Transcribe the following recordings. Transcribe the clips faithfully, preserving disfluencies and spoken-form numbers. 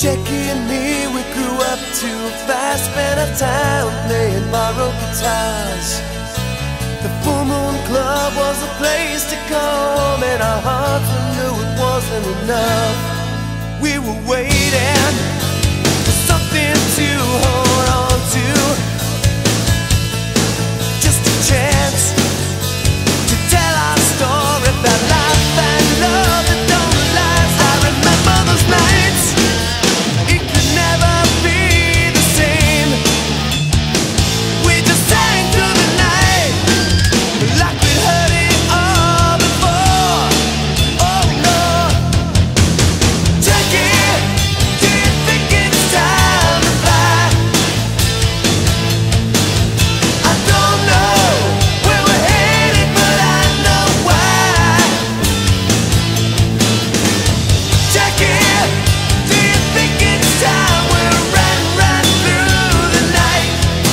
Jackie and me, we grew up too fast, spent our time playing borrowed guitars. The Full Moon Club was a place to come, and our hearts knew it wasn't enough. We were waiting for something to hold on to, just a chance to tell our story about life and love that don't last. I remember those nights. It could never be the same. We just sang through the night like we'd heard it all before. Oh no, Jackie, do you think it's time to fly? I don't know where we're headed, but I know why. Jackie, do you think it's time we're running right through the night?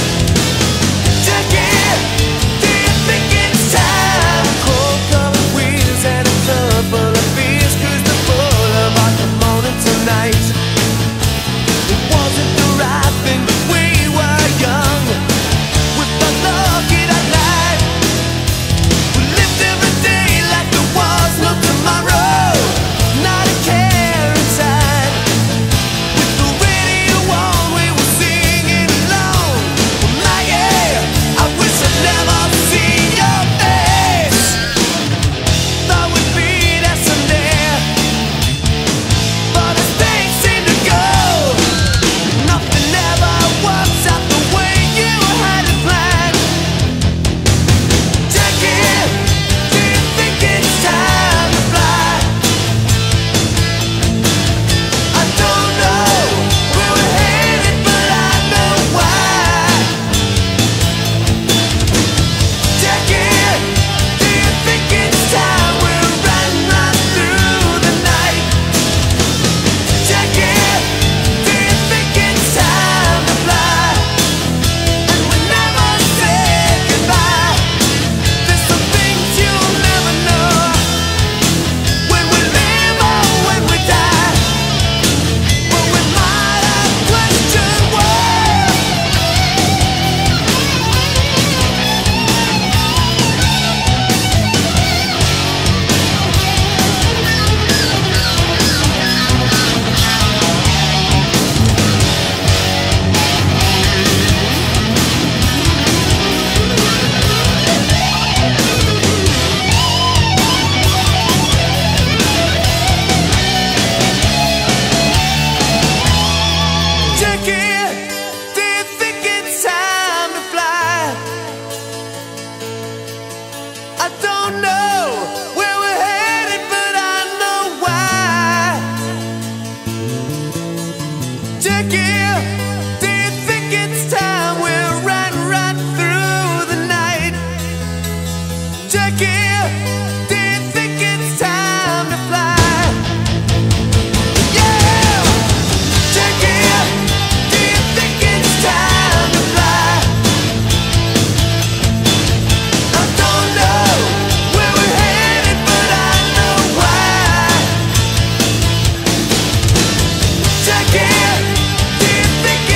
Jackie, do you think it's time? Cold colored wheels and a club full of beers, cruise the boulevard from morning to night. It wasn't the right thing, but we were young. We felt lucky that night. We lived every day like there was no tomorrow. Not a care inside. With the radio on, we were singing along. Well, Maggie, I wish I'd never seen your face. Thought we'd be there someday, but as things seem to go, nothing ever works out the way you had it planned. Jackie, do you think it's time to fly? I don't know where we're headed, but I know why. Jackie, do you think it's time we're running right through the night? Jackie, do you think it's time to fly? And we never say goodbye. There's some things you'll never know, when we live or when we die. But we might have questioned why. Jackie, do you think it's time to fly? I don't know where we're headed, but I know why. Jackie, do you think it's time we're running right through the night? Jackie, do you think it's time to fly? Yeah! Jackie, do you think it's time to fly? I don't know where we're headed, but I know why. Jackie, do you think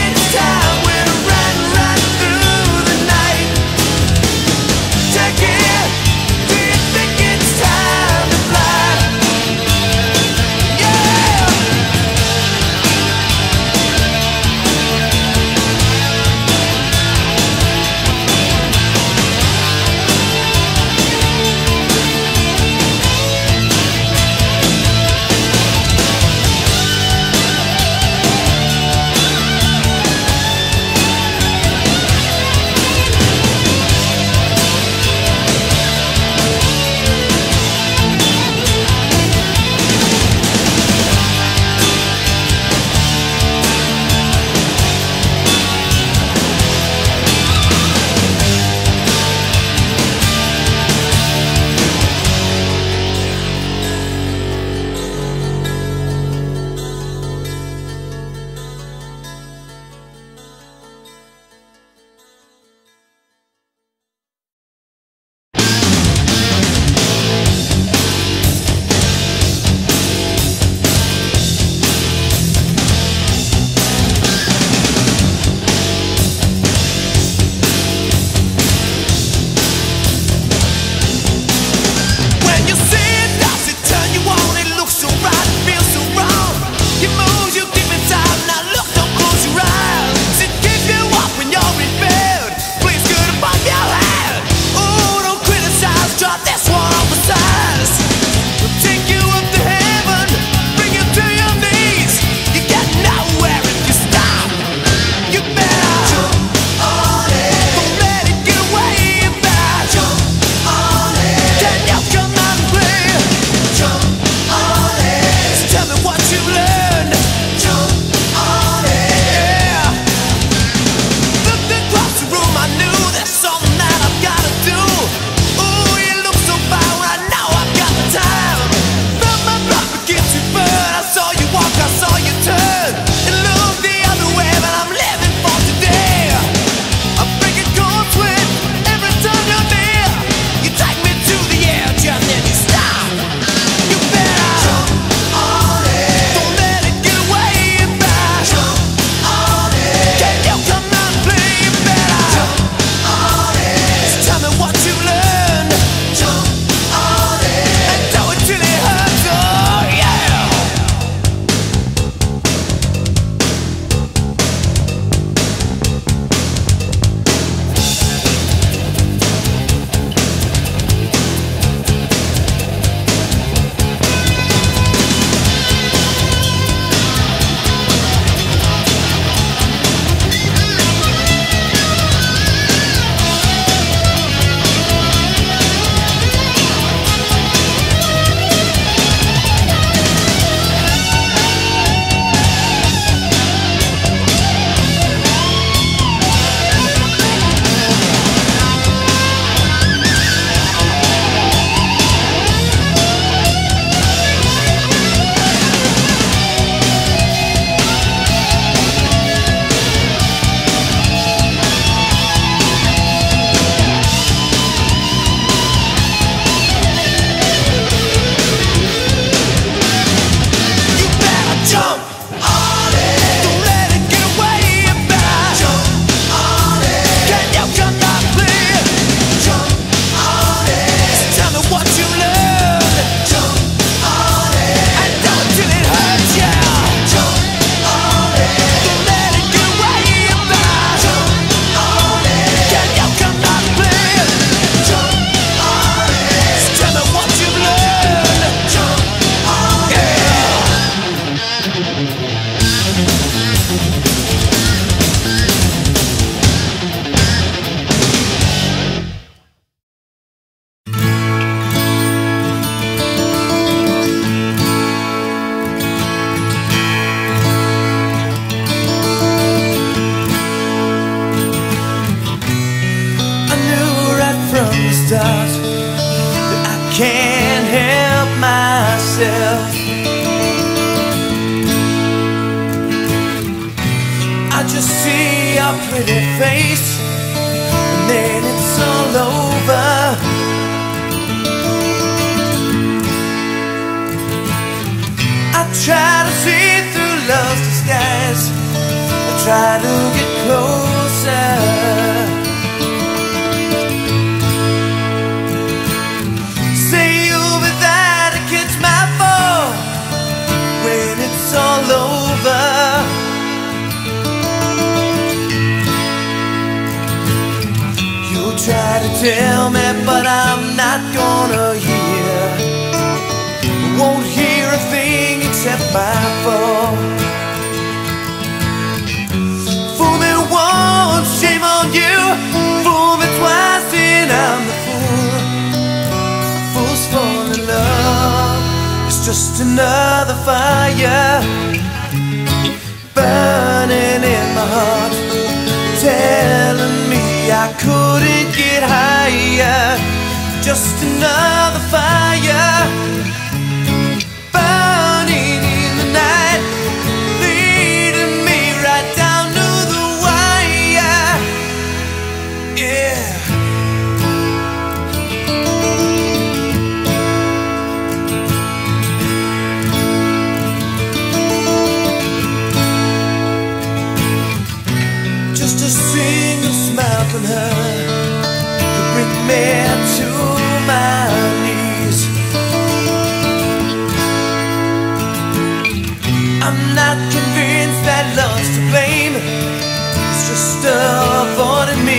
your pretty face, and then it's all over. I try to see through love's disguise, I try to get closer. Say you'll be there to catch my fall when it's all over. You'll try to tell me, but I'm not gonna hear. Won't hear a thing except my fall. Fool me once, shame on you. Fool me twice, and I'm the fool. Fools fall in love, it's just another fire burning in my heart, telling me I couldn't get higher. Just another fire burning in the night, leading me right down to the wire. Yeah. Just a single smile from her could bring me to my knees. I'm not convinced that love's to blame, it's just avoiding me.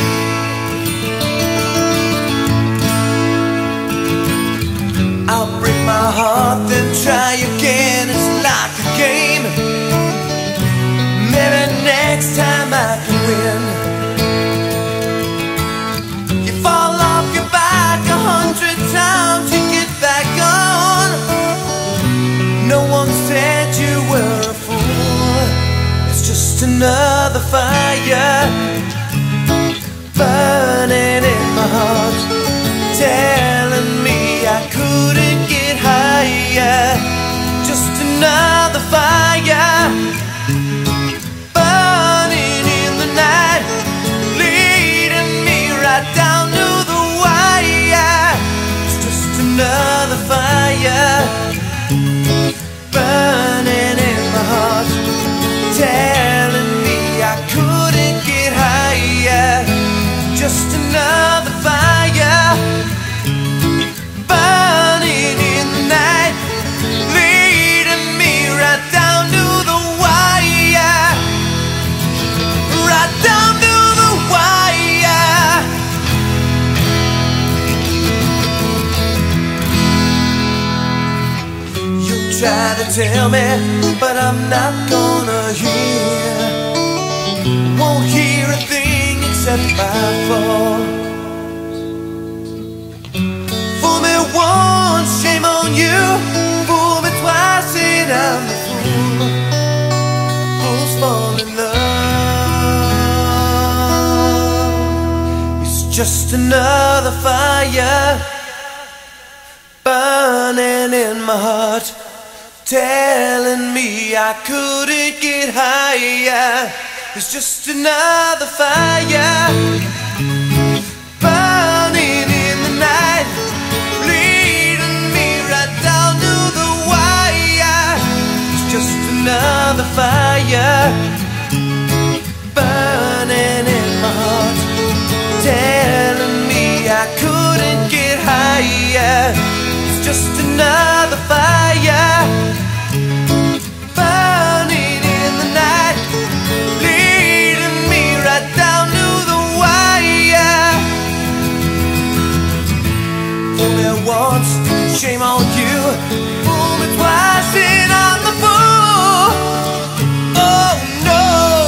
I'll break my heart, then try again, it's like a game. Maybe next time I can win. You fall off your back a hundred times, you get back on. No one said you were a fool, it's just another fire burning in my heart, telling me I couldn't get higher. Just another fire burning in the night, leading me right down to the wire. It's just another fire burning in my heart, telling me I couldn't get higher. Just another fire burning in the night, leading me right down to the wire. Right down to the wire. You try to tell me, but I'm not gonna hear. Won't hear a thing except my fall. Fool me once, shame on you. Fool me twice, and I'm the fool. Fools fall in love, it's just another fire burning in my heart, telling me I couldn't get higher. It's just another fire burning in the night, leading me right down to the wire. It's just another fire burning in my heart, telling me I couldn't get higher. It's just another fire burning in the night, leading me right down to the wire. Fool me once, shame on you. Fool me twice, and I'm the fool. Oh no,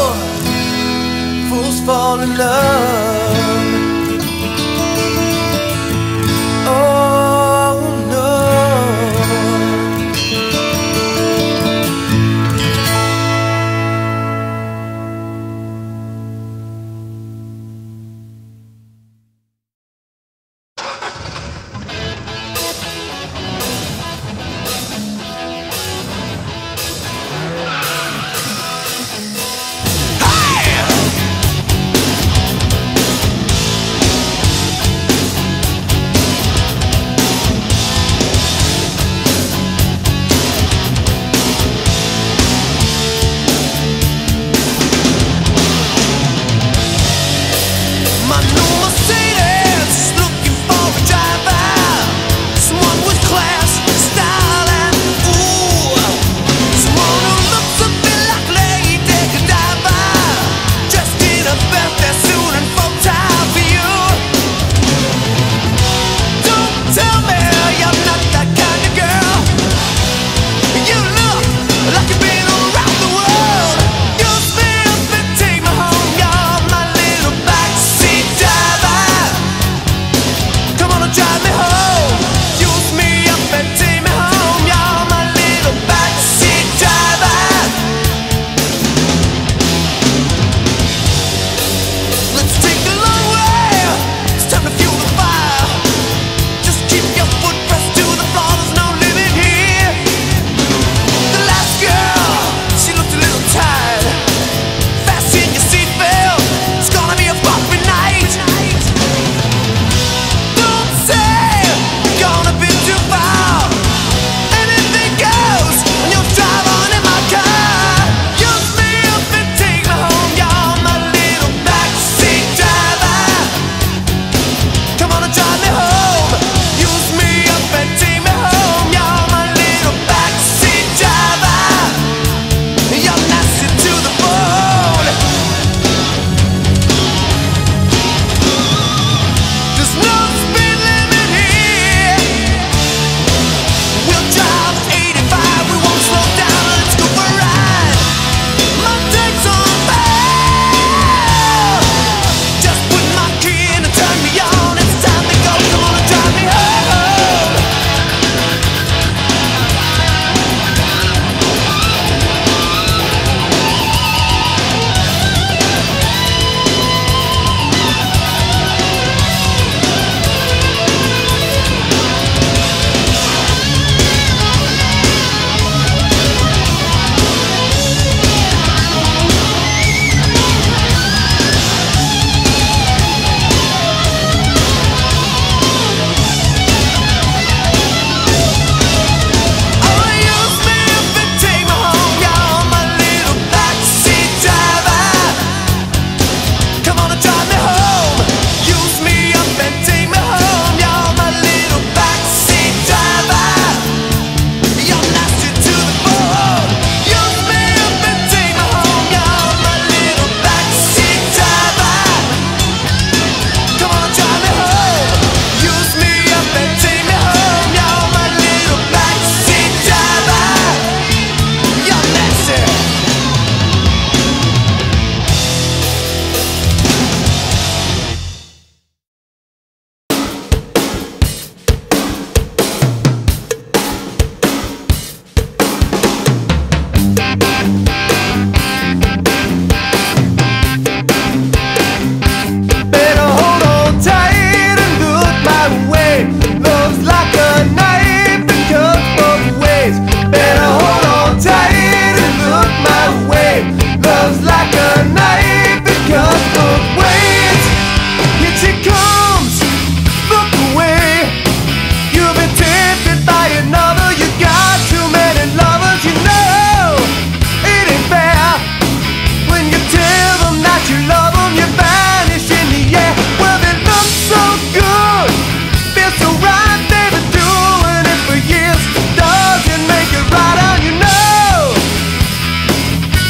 fools fall in love. Oh no.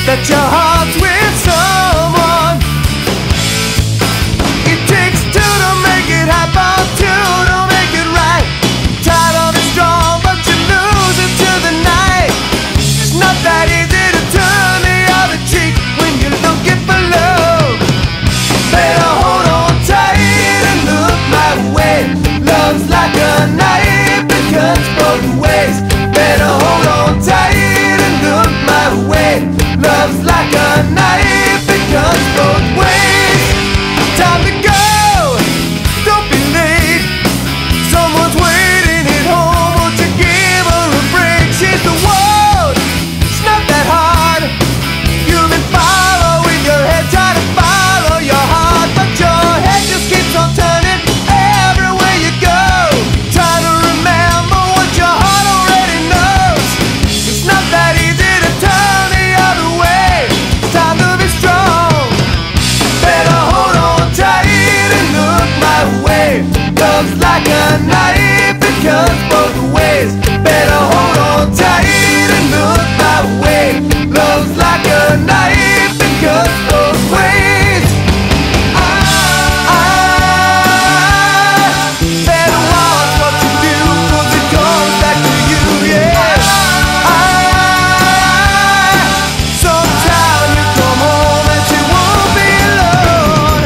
that your heart's with someone. It takes two to make it happen, two to make it right. Try to be strong, but you lose it to the night. It's not that easy to turn the other cheek when you're looking for love. Better hold on tight and look my way. Love's like a knife, it cuts both ways. Better hold on tight and look my way. Love's like a knife, it cuts both ways. Time to go, don't be late. Someone's waiting at home, won't you give her a break? She's the one, it's not that hard. You've been following your head, trying to follow your heart, but your head just keeps on turning everywhere you go. Trying to remember what your heart already knows. It's not that easy to turn the other way. It's time to be strong. Better hold on tight and look my way. Love's like a knife, it cuts both ways. Better hold on tight and look my way. Love's like a knife, it cuts both ways. I, I better watch what you do, 'cause it comes back to you, yeah. I, sometime you come home and you won't be alone.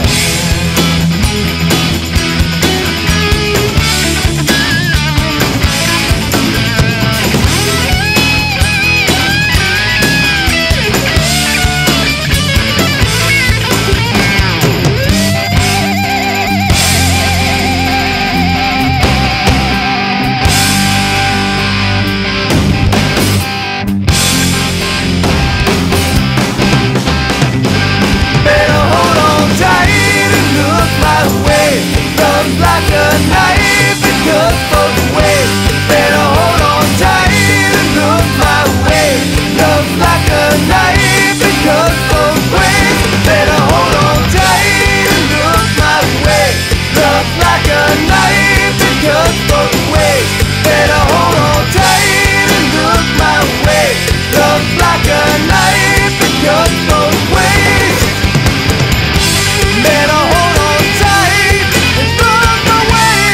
Better hold on tight and look my way. Love's like a knife, it cuts both ways. Better hold on tight and look my way. Love's like a knife, it cuts both ways. Better hold on tight and look my way. Love's like a knife, it cuts both ways. Better hold on tight and look my way. Love's like a knife, it cuts both ways. Better hold on tight and look my way.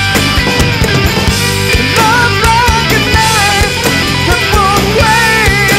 Love's like a knife, cuts both ways.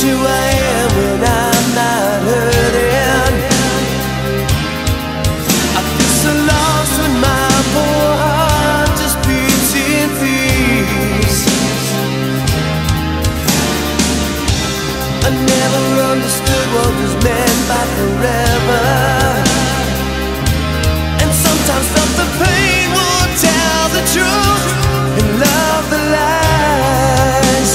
who I am when I'm not hurting. I feel so lost when my poor heart just beats in peace. I never understood what was meant by forever, and sometimes felt the pain would tell the truth and love the lies.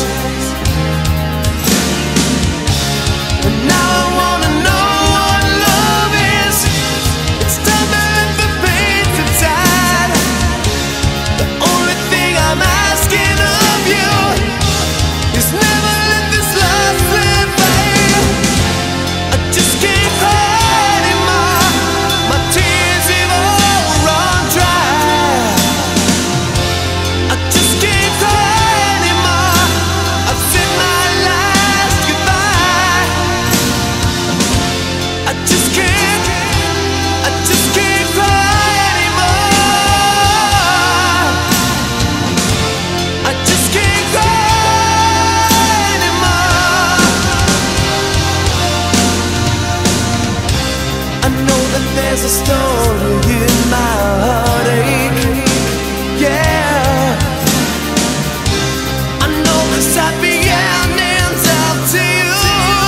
And now I wanna know what love is. It's time to let the pain subside. The only thing I'm asking of you is never let this love slip by. I just can't cry anymore. My tears have all run dry. I just can't cry anymore. I've said my last goodbye. I just can't, I just can't cry anymore. I just can't cry anymore. I know that there's a story in my heartache. Yeah, I know 'cause I began ends out to you.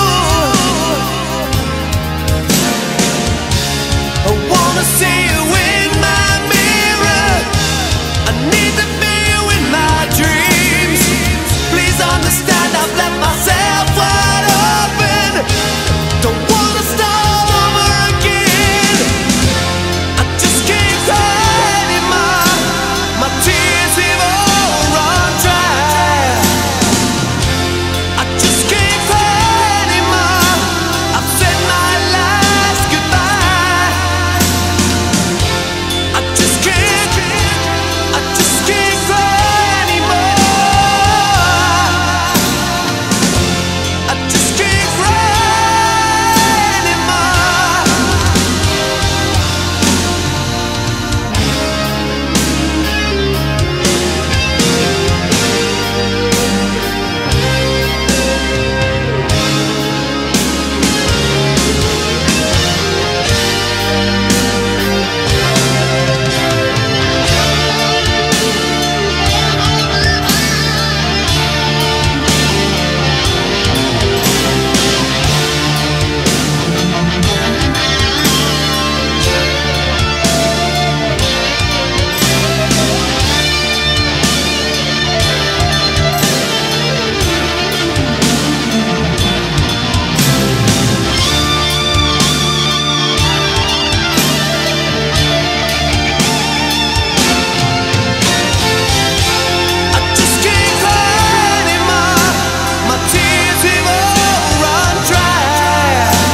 I wanna see you in my mirror. I need to be you in my dreams. Please understand I've left myself wide open. Don't wanna start over again. I just can't cry anymore. My tears have all run dry. I just can't cry anymore. I've said my last goodbye. I just can't, I just can't cry anymore. I just can't cry anymore. I just can't cry anymore. My tears have all run dry.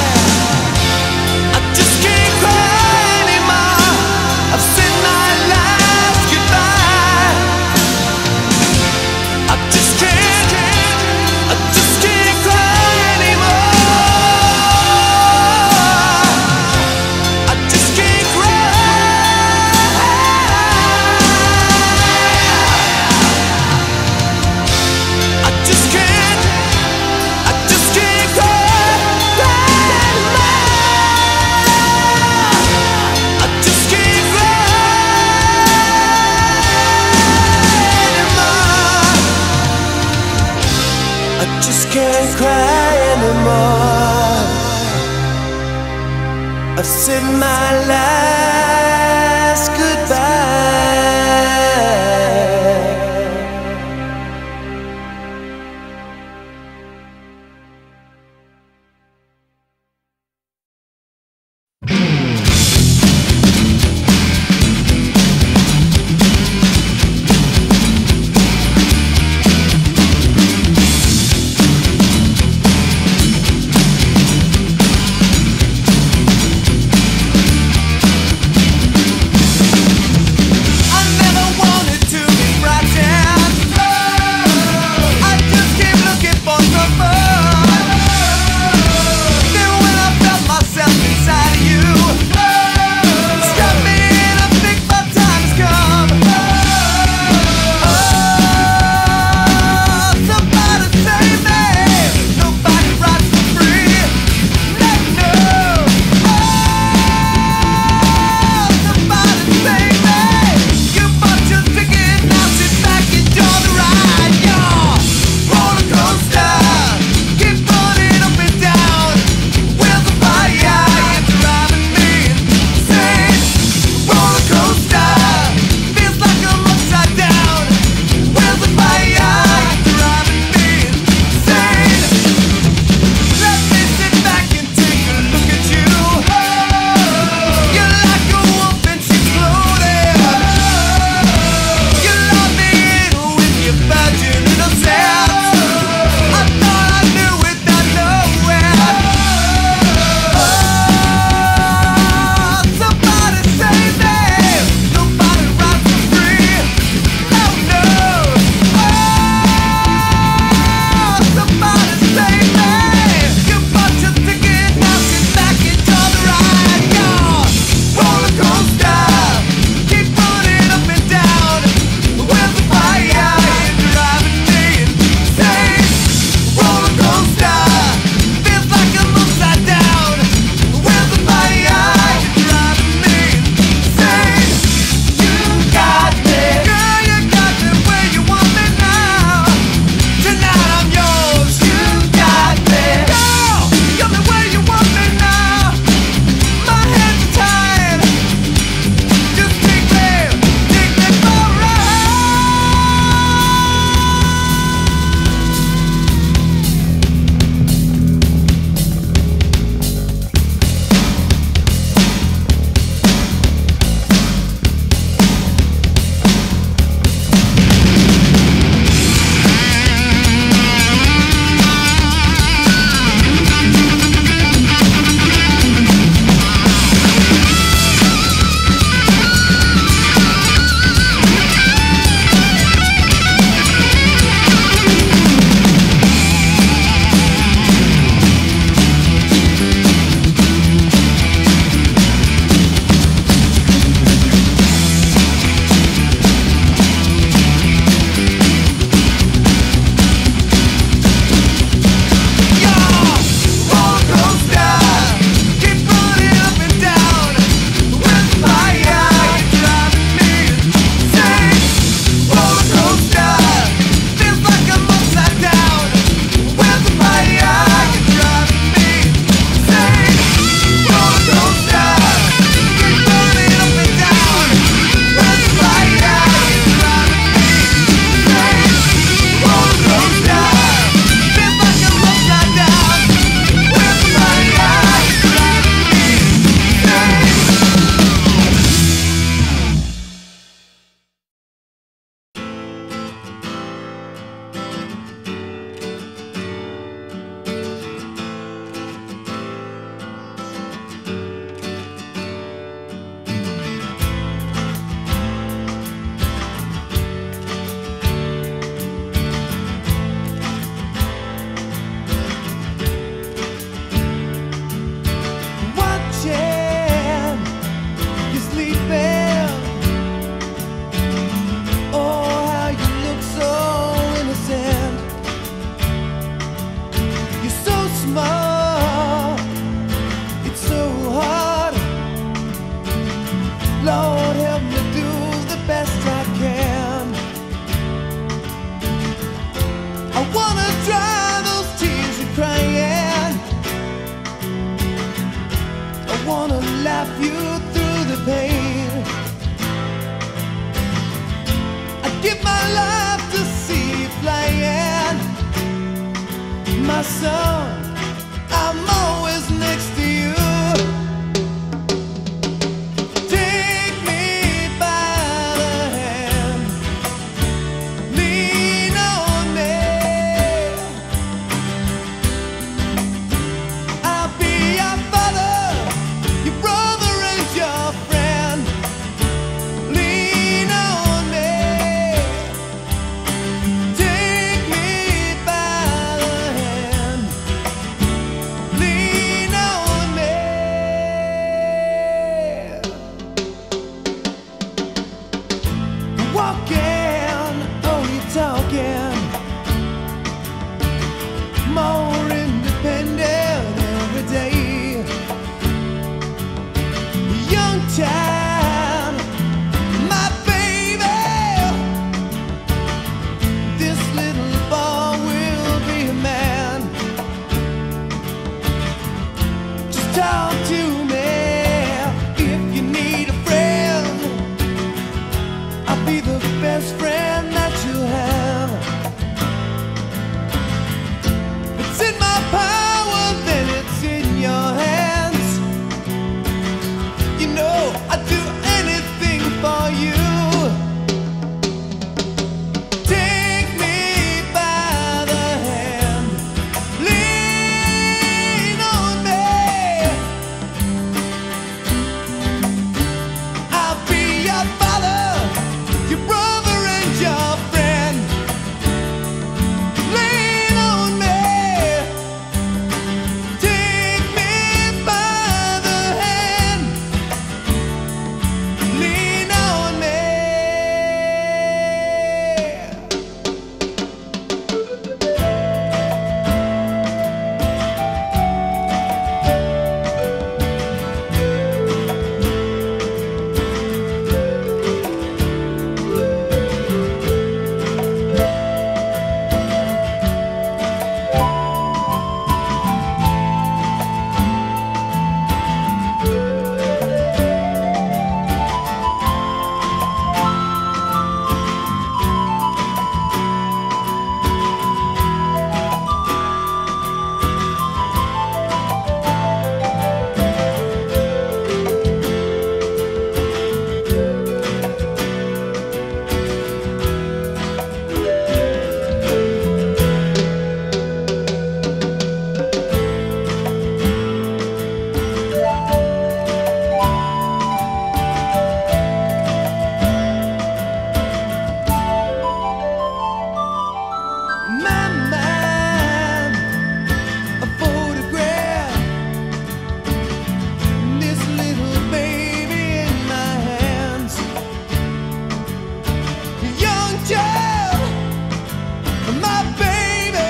I just can't cry anymore. I've said my last goodbye. I just can't, I just can't cry anymore. I just can't cry. I just can't, I just can't cry anymore. I just can't cry anymore. I just can't cry anymore. I've said my last goodbye. more. It's so hard. Lord, help me do the best I can. I wanna dry those tears you're crying. I wanna laugh you through the pain. I give my life to see you flying. My son, I'm always next to you. Take me by the hand, lean on me. I'll be your father, your brother and your friend. Lean on me. Take me by the hand, lean on me. Walking, oh you're talking, more independent every day. Young child, my baby, this little boy will be a man. Just talk to me if you need a friend. I'll be the best friend that you have. It's in my power, then it's in your hands. You know I'd do anything for you. Take me by the hand, lean on me. I'll be your father, your brother and your friend. Lean on me. Take me by the hand, lean on me. My mind, a photograph, this little baby in my hands. Young child, my baby,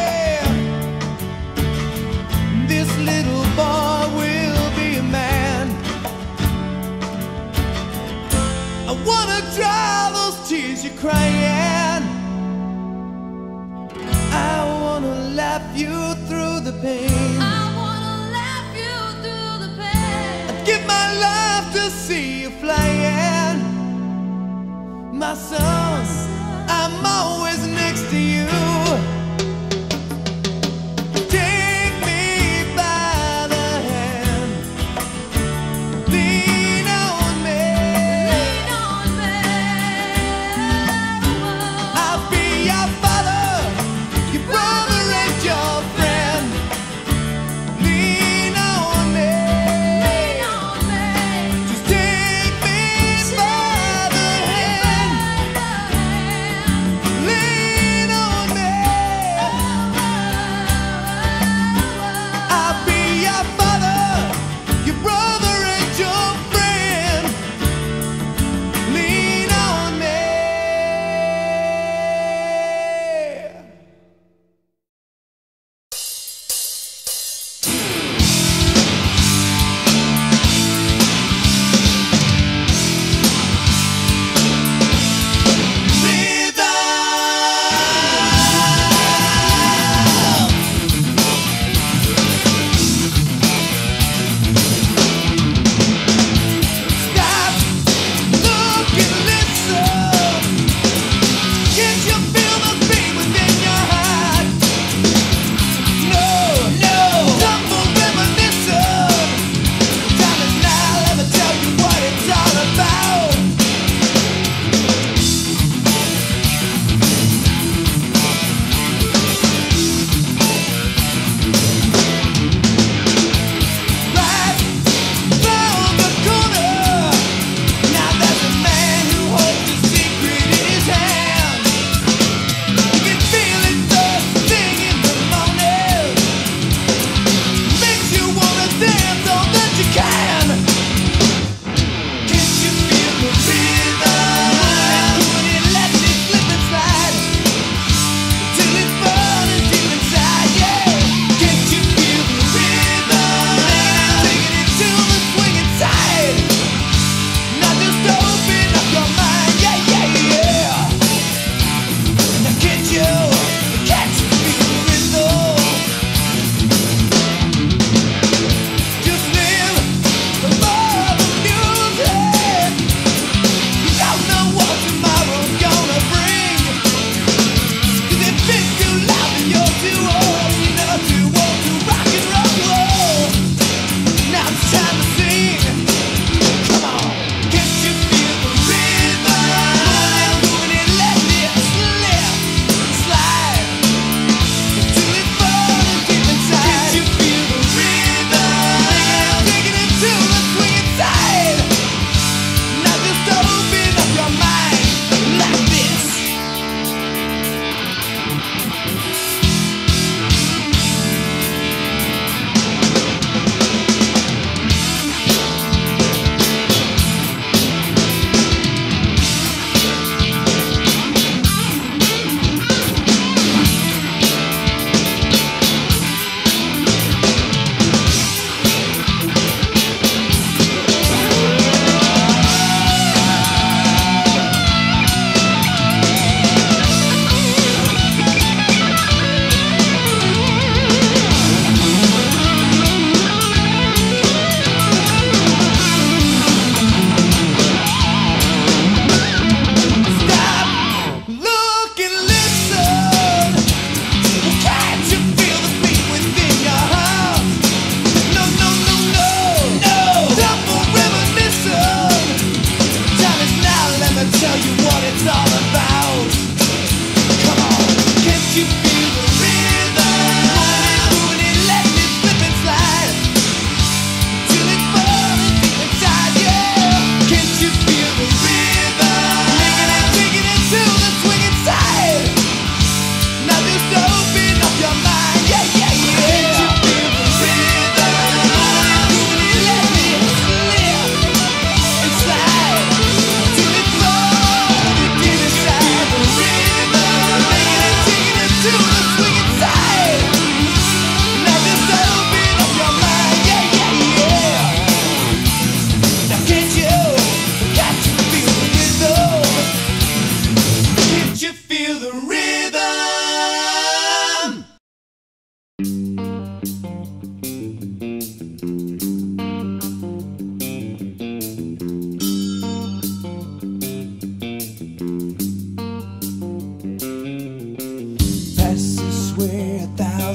this little boy will be a man. I wanna dry those tears you're crying. I wanna laugh you through the pain. I wanna laugh you through the pain. I'd give my life to see you flying. My son, I'm always next to you. Take me by the hand, lean on me. Lean on me. I'll be your father, your brother and your friend. Lean on me. Lean on me. Just take me by the hand, lean on me.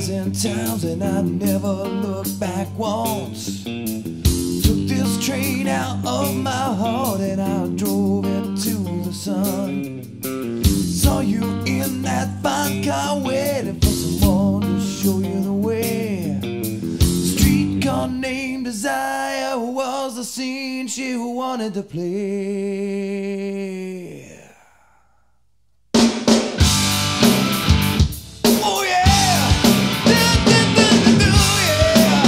thousand times and I never looked back once. Took this train out of my heart and I drove into the sun. Saw you in that fine car waiting for someone to show you the way. The streetcar named Desire was the scene she wanted to play. Oh yeah, do, do, do, do, do, yeah.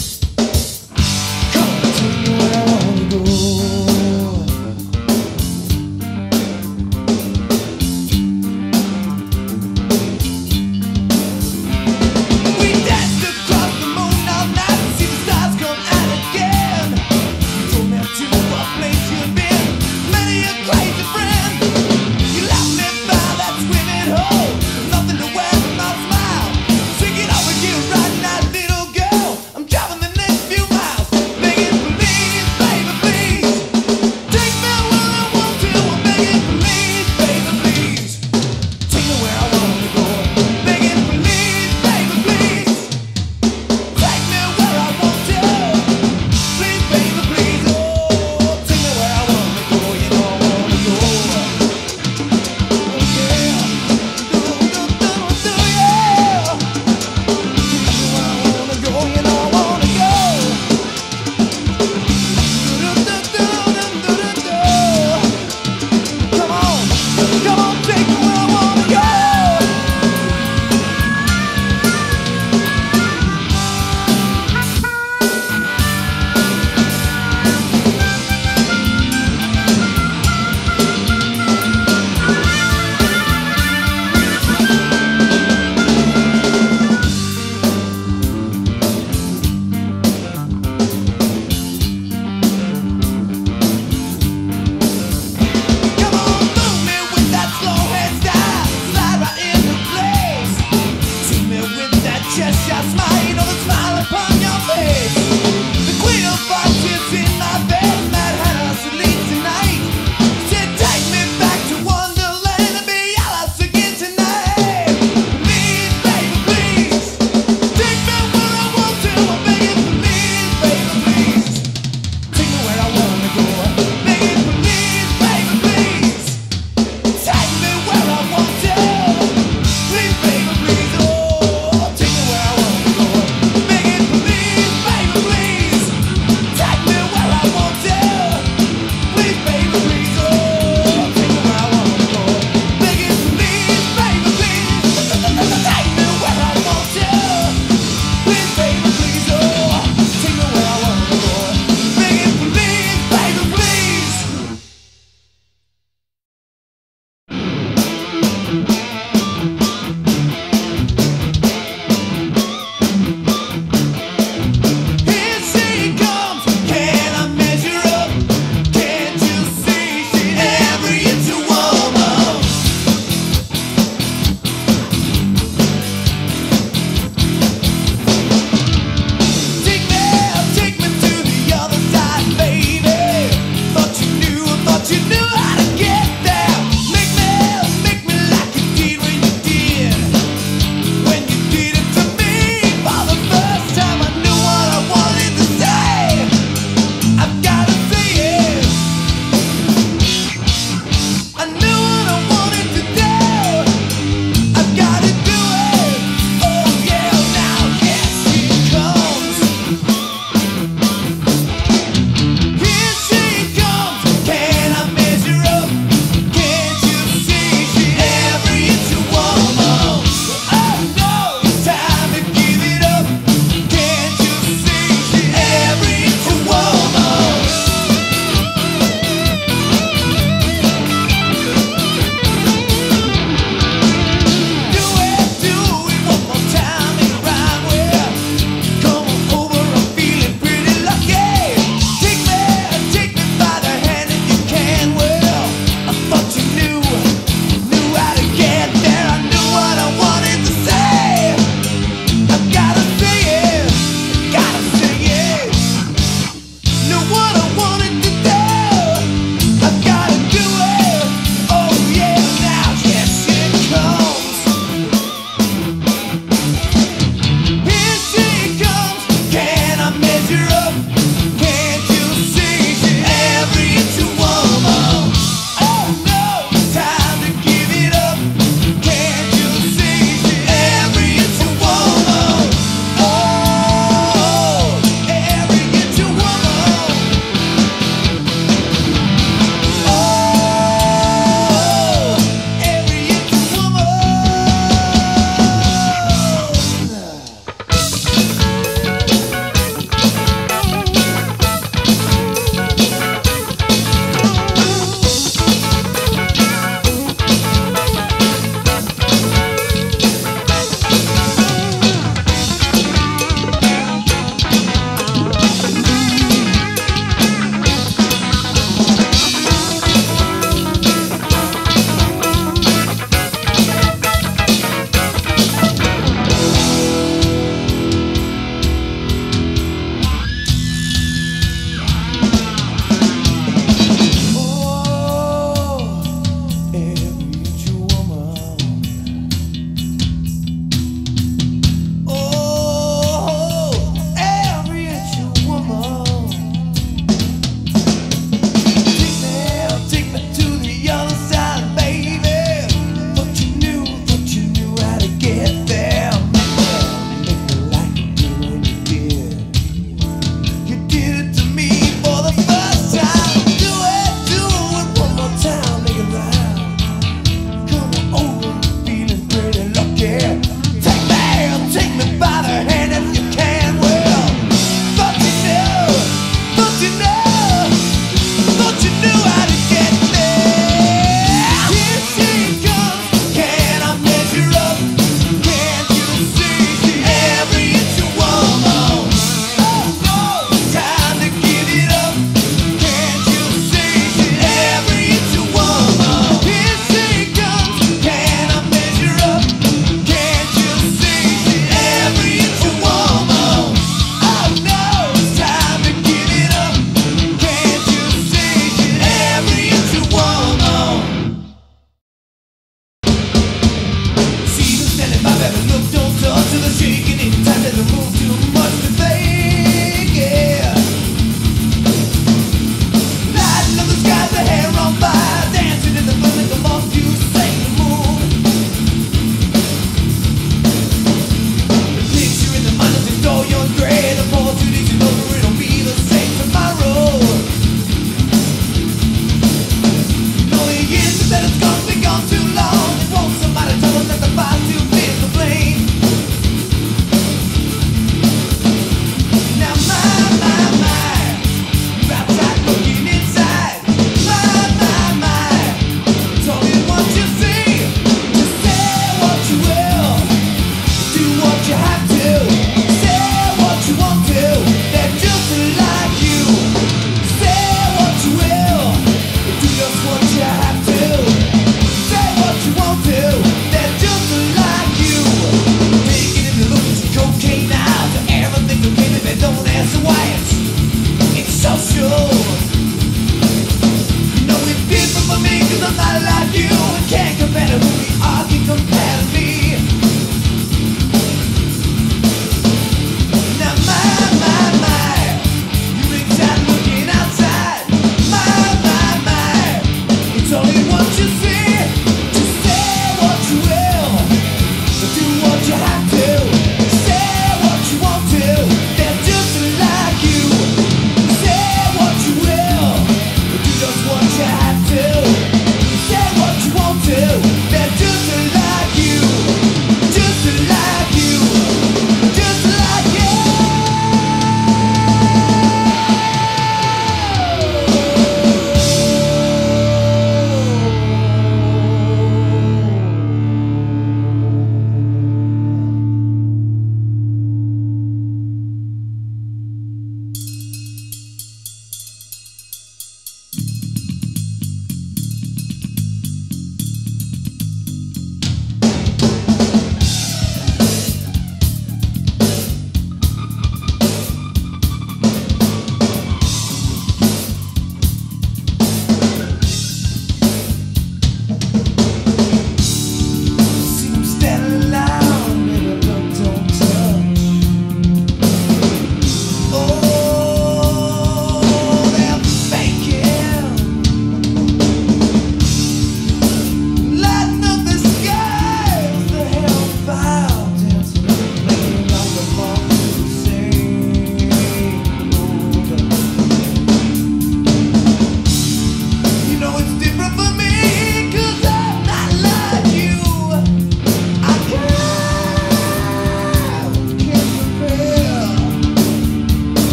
Come on, tell me where I wanna go. We danced across the moon all night to see the stars come out again. You told me to what place you've been, many a crazy friend. You left me by that swimming hole, nothing to wear but my smile. Singing over you right now, little girl. I'm driving the next few miles, begging please, baby, please. Take me where I want to, I'm begging please, baby, please. Take me where I want to go, begging please, baby, please. Take me where I want to, please, baby, please. Oh, take me where I want to go, you know I want to go. Oh yeah, do, do, do, do, yeah. Take me where I want to go, you know I want to go. Do, do, do, do, do, do, do. Come on, come on, take me where I want to go. Come on, move me with that slow hairstyle, slide right into place. See me with that Cheshire smile, you know the smile upon your face. The Queen of Hearts is in my bed, Mad Hannah's asleep tonight. Said take me back to Wonderland and be Alice again tonight. Please, baby, please. Take me where I want to, I'm begging please, baby, please. Take me where I want to go, begging please, baby, please. Take me where I want to, please, baby, please. Oh, take me where I want to go, begging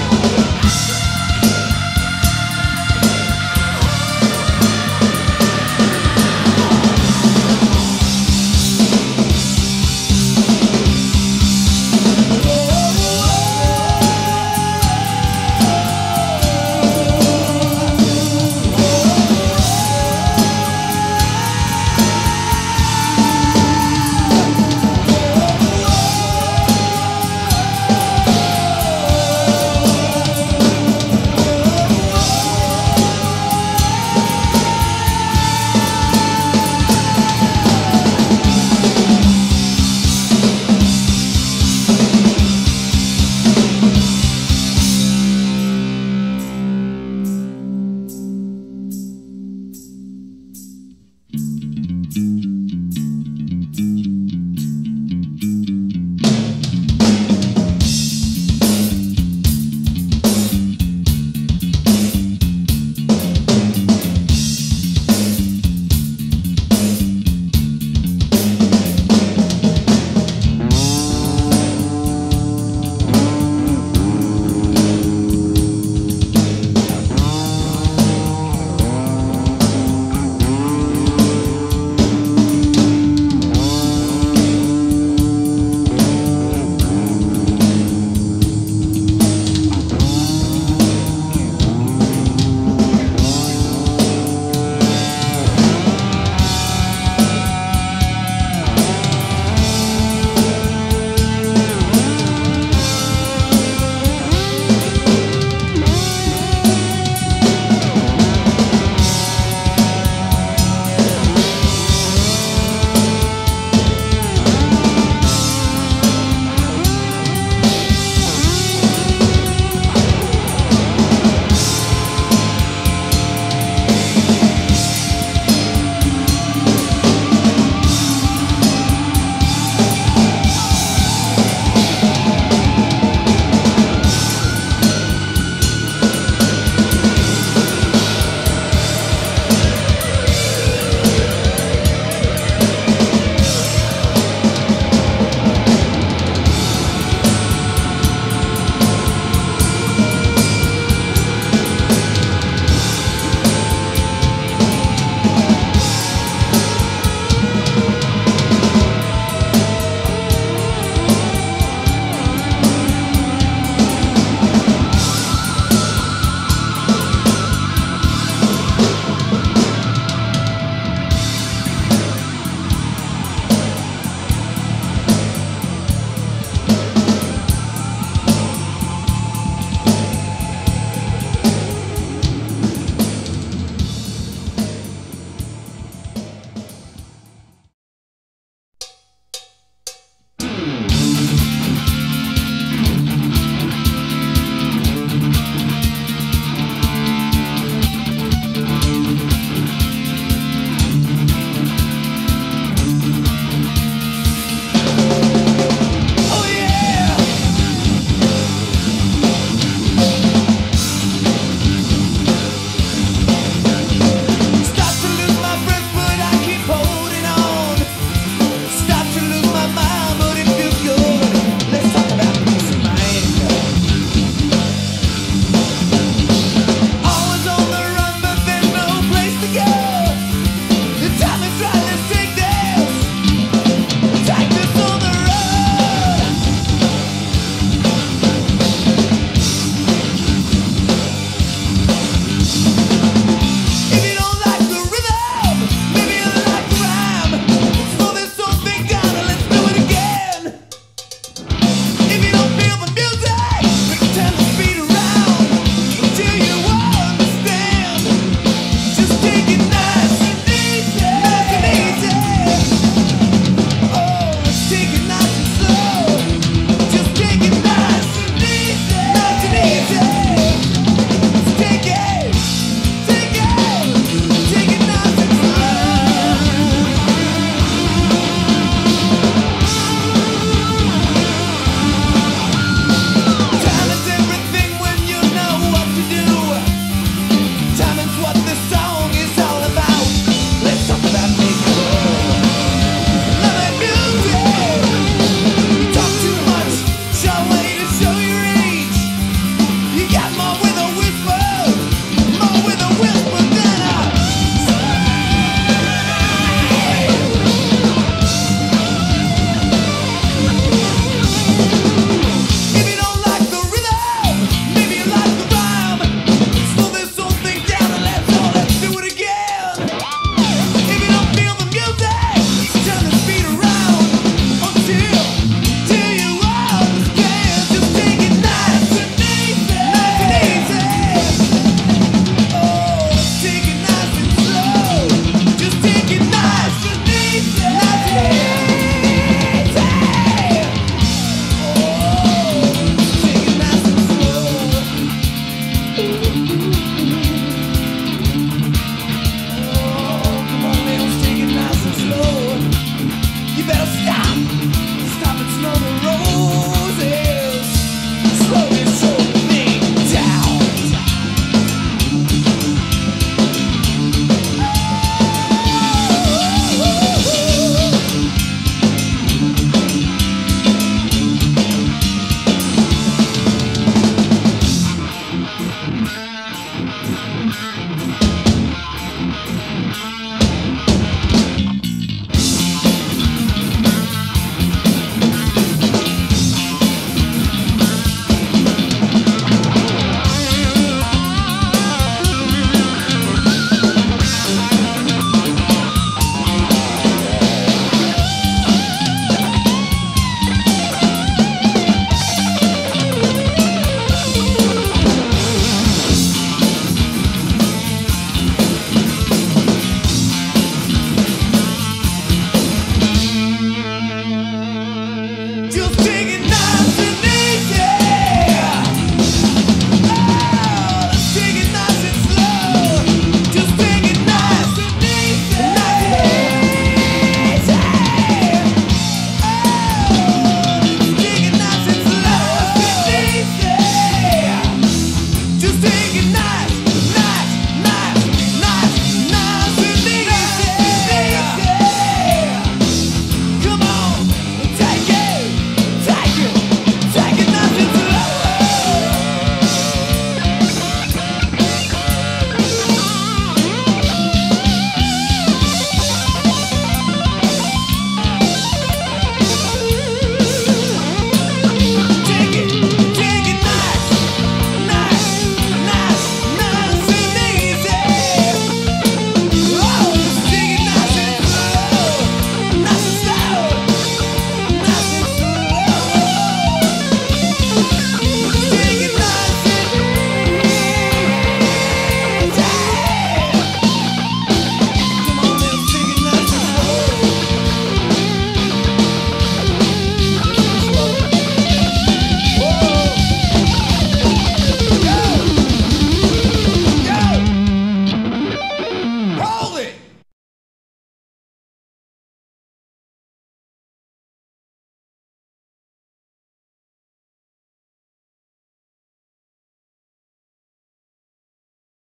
Thank